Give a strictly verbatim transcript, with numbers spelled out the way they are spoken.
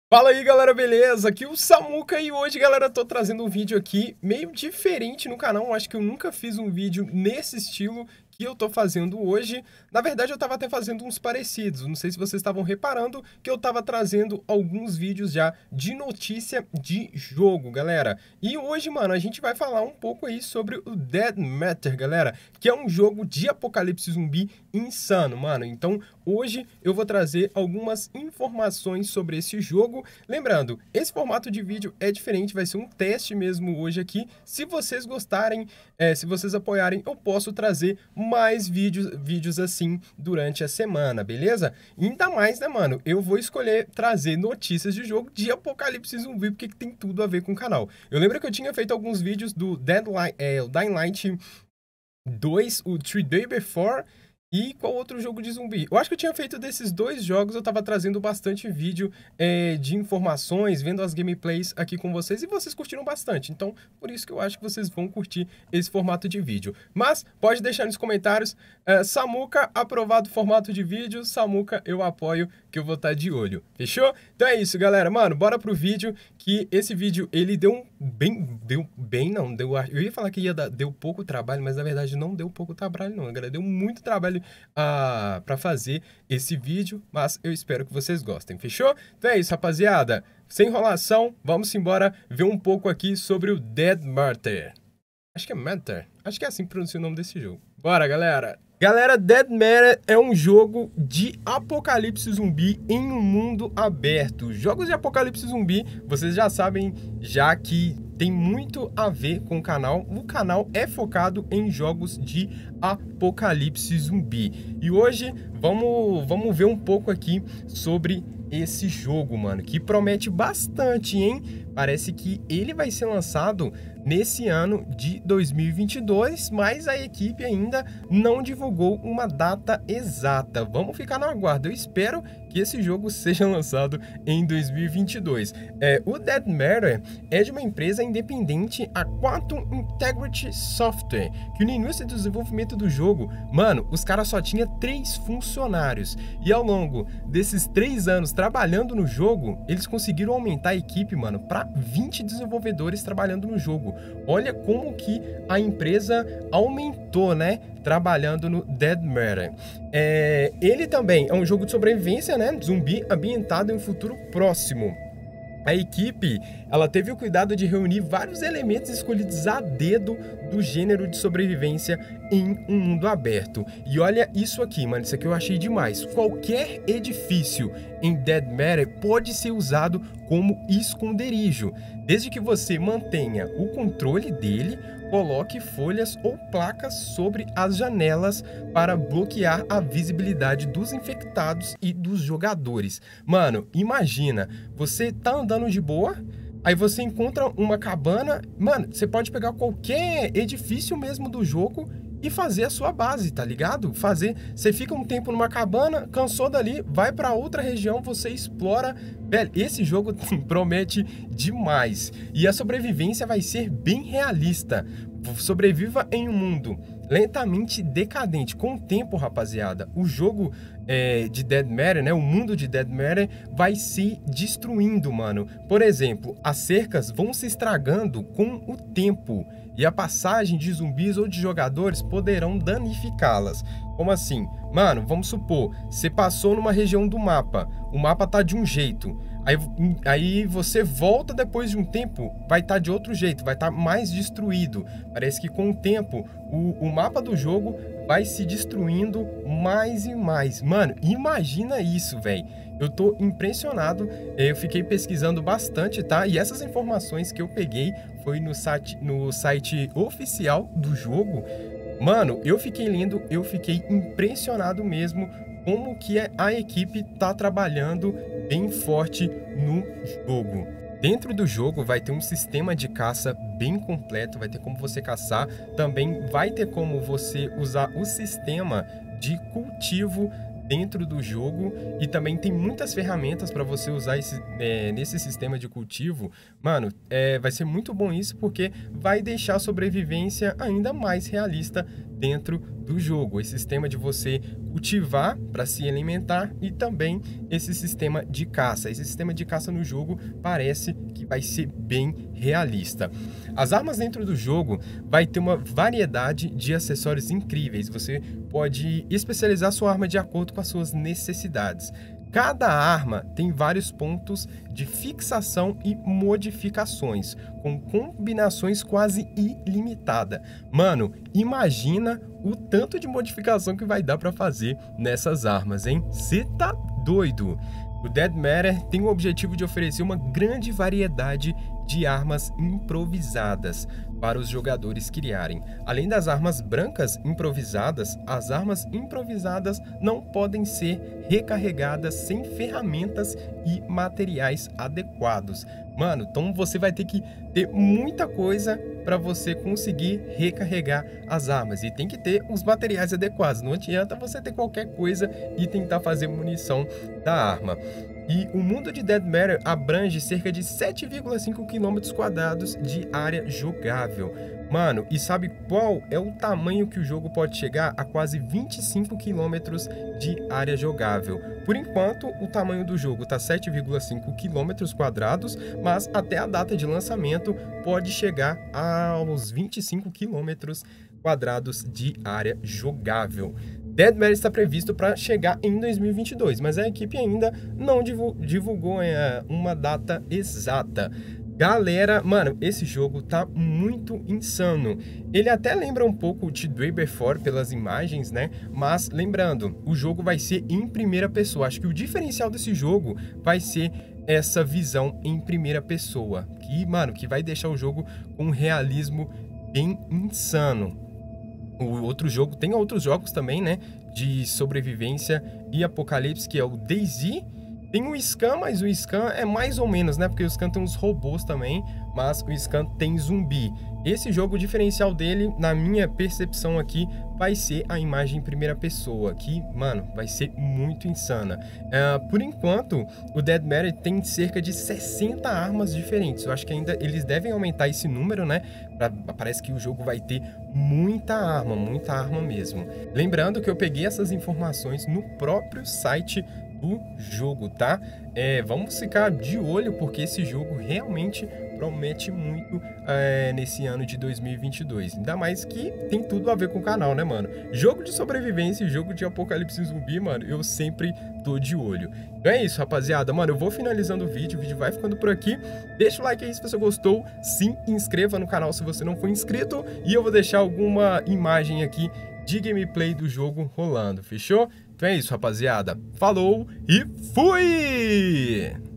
Fala aí, galera, beleza? Aqui é o Samuca e hoje, galera, tô trazendo um vídeo aqui meio diferente no canal. Acho que eu nunca fiz um vídeo nesse estilo que eu tô fazendo hoje. Na verdade, eu tava até fazendo uns parecidos. Não sei se vocês estavam reparando que eu tava trazendo alguns vídeos já de notícia de jogo, galera. E hoje, mano, a gente vai falar um pouco aí sobre o Dead Matter, galera, que é um jogo de apocalipse zumbi insano, mano. Então, hoje eu vou trazer algumas informações sobre esse jogo. Lembrando, esse formato de vídeo é diferente, vai ser um teste mesmo hoje aqui. Se vocês gostarem, é, se vocês apoiarem, eu posso trazer mais vídeos, vídeos assim durante a semana, beleza? E ainda mais, né, mano? Eu vou escolher trazer notícias de jogo de apocalipse zumbi, porque tem tudo a ver com o canal. Eu lembro que eu tinha feito alguns vídeos do Deadline, é, o Dying Light dois, o Three Day Before. E qual outro jogo de zumbi? Eu acho que eu tinha feito desses dois jogos, eu tava trazendo bastante vídeo é, de informações, vendo as gameplays aqui com vocês, e vocês curtiram bastante. Então, por isso que eu acho que vocês vão curtir esse formato de vídeo. Mas, pode deixar nos comentários, é, Samuca, aprovado o formato de vídeo, Samuca, eu apoio, que eu vou estar de olho. Fechou? Então é isso, galera. Mano, bora pro vídeo, que esse vídeo, ele deu um bem... Deu bem, não, deu... Eu ia falar que ia dar, deu pouco trabalho, mas na verdade não deu pouco trabalho, não, galera. Deu muito trabalho Uh, para fazer esse vídeo, mas eu espero que vocês gostem, fechou? Então é isso, rapaziada, sem enrolação, vamos embora ver um pouco aqui sobre o Dead Matter. Acho que é Matter, acho que é assim que pronuncia o nome desse jogo. Bora, galera! Galera, Dead Matter é um jogo de apocalipse zumbi em um mundo aberto. Jogos de apocalipse zumbi, vocês já sabem, já que tem muito a ver com o canal. O canal é focado em jogos de apocalipse zumbi. E hoje vamos, vamos ver um pouco aqui sobre esse jogo, mano, que promete bastante, hein? Parece que ele vai ser lançado nesse ano de dois mil e vinte e dois, mas a equipe ainda não divulgou uma data exata. Vamos ficar no aguardo. Eu espero que esse jogo seja lançado em dois mil e vinte e dois. É, o Dead Matter é de uma empresa independente, a Quantum Integrity Software, que no início do desenvolvimento do jogo, mano, os caras só tinham três funcionários. E ao longo desses três anos trabalhando no jogo, eles conseguiram aumentar a equipe, mano, para vinte desenvolvedores trabalhando no jogo. Olha como que a empresa aumentou, né, trabalhando no Dead Matter. É, ele também é um jogo de sobrevivência, né, zumbi ambientado em um futuro próximo. A equipe, ela teve o cuidado de reunir vários elementos escolhidos a dedo do gênero de sobrevivência em um mundo aberto. E olha isso aqui, mano, isso aqui eu achei demais. Qualquer edifício em Dead Matter pode ser usado como esconderijo, desde que você mantenha o controle dele, coloque folhas ou placas sobre as janelas para bloquear a visibilidade dos infectados e dos jogadores. Mano, imagina, você tá andando de boa, aí você encontra uma cabana, mano, você pode pegar qualquer edifício mesmo do jogo e fazer a sua base, tá ligado? Fazer, você fica um tempo numa cabana, cansou dali, vai para outra região, você explora. Velho, esse jogo promete demais. E a sobrevivência vai ser bem realista. Sobreviva em um mundo lentamente decadente. Com o tempo, rapaziada, o jogo é, de Dead Matter, né, o mundo de Dead Matter vai se destruindo, mano. Por exemplo, as cercas vão se estragando com o tempo e a passagem de zumbis ou de jogadores poderão danificá-las. Como assim? Mano, vamos supor, você passou numa região do mapa, o mapa tá de um jeito, aí, aí você volta depois de um tempo, vai estar tá de outro jeito, vai estar tá mais destruído. Parece que com o tempo, o, o mapa do jogo vai se destruindo mais e mais. Mano, imagina isso, velho. Eu tô impressionado, eu fiquei pesquisando bastante, tá? E essas informações que eu peguei foi no site, no site oficial do jogo. Mano, eu fiquei lendo, eu fiquei impressionado mesmo como que a equipe tá trabalhando bem forte no jogo. Dentro do jogo vai ter um sistema de caça bem completo, vai ter como você caçar, também vai ter como você usar o sistema de cultivo dentro do jogo e também tem muitas ferramentas para você usar esse, é, nesse sistema de cultivo. Mano, é, vai ser muito bom isso porque vai deixar a sobrevivência ainda mais realista dentro do jogo. Esse sistema de você cultivar para se alimentar e também esse sistema de caça. Esse sistema de caça no jogo parece que vai ser bem realista. As armas dentro do jogo vai ter uma variedade de acessórios incríveis. Você pode especializar sua arma de acordo com as suas necessidades. Cada arma tem vários pontos de fixação e modificações, com combinações quase ilimitadas. Mano, imagina o tanto de modificação que vai dar para fazer nessas armas, hein? Cê tá doido! O Dead Matter tem o objetivo de oferecer uma grande variedade de armas improvisadas para os jogadores criarem. Além das armas brancas improvisadas, as armas improvisadas não podem ser recarregadas sem ferramentas e materiais adequados. Mano, então você vai ter que ter muita coisa para você conseguir recarregar as armas. E tem que ter os materiais adequados. Não adianta você ter qualquer coisa e tentar fazer munição da arma. E o mundo de Dead Matter abrange cerca de sete vírgula cinco quilômetros quadrados de área jogável. Mano, e sabe qual é o tamanho que o jogo pode chegar? A quase vinte e cinco quilômetros de área jogável. Por enquanto, o tamanho do jogo está sete vírgula cinco quilômetros quadrados, mas até a data de lançamento pode chegar aos vinte e cinco quilômetros quadrados de área jogável. Dead Matter está previsto para chegar em dois mil e vinte e dois, mas a equipe ainda não divulgou é, uma data exata. Galera, mano, esse jogo tá muito insano. Ele até lembra um pouco de Driver quatro pelas imagens, né? Mas lembrando, o jogo vai ser em primeira pessoa. Acho que o diferencial desse jogo vai ser essa visão em primeira pessoa. Que, mano, que vai deixar o jogo com um realismo bem insano. O outro jogo, tem outros jogos também, né? De sobrevivência e apocalipse, que é o DayZ. Tem o Scan, mas o Scan é mais ou menos, né? Porque o Scan tem uns robôs também, mas o Scan tem zumbi. Esse jogo, o diferencial dele, na minha percepção aqui, vai ser a imagem em primeira pessoa, que, mano, vai ser muito insana. Uh, por enquanto, o Dead Matter tem cerca de sessenta armas diferentes. Eu acho que ainda eles devem aumentar esse número, né? Pra, parece que o jogo vai ter muita arma, muita arma mesmo. Lembrando que eu peguei essas informações no próprio site do jogo, tá? É, vamos ficar de olho, porque esse jogo realmente promete muito é, nesse ano de dois mil e vinte e dois. Ainda mais que tem tudo a ver com o canal, né, mano? Jogo de sobrevivência e jogo de apocalipse zumbi, mano, eu sempre tô de olho. Então é isso, rapaziada. Mano, eu vou finalizando o vídeo, o vídeo vai ficando por aqui. Deixa o like aí se você gostou, se inscreva no canal se você não for inscrito, e eu vou deixar alguma imagem aqui de gameplay do jogo rolando, fechou? Então é isso, rapaziada. Falou e fui!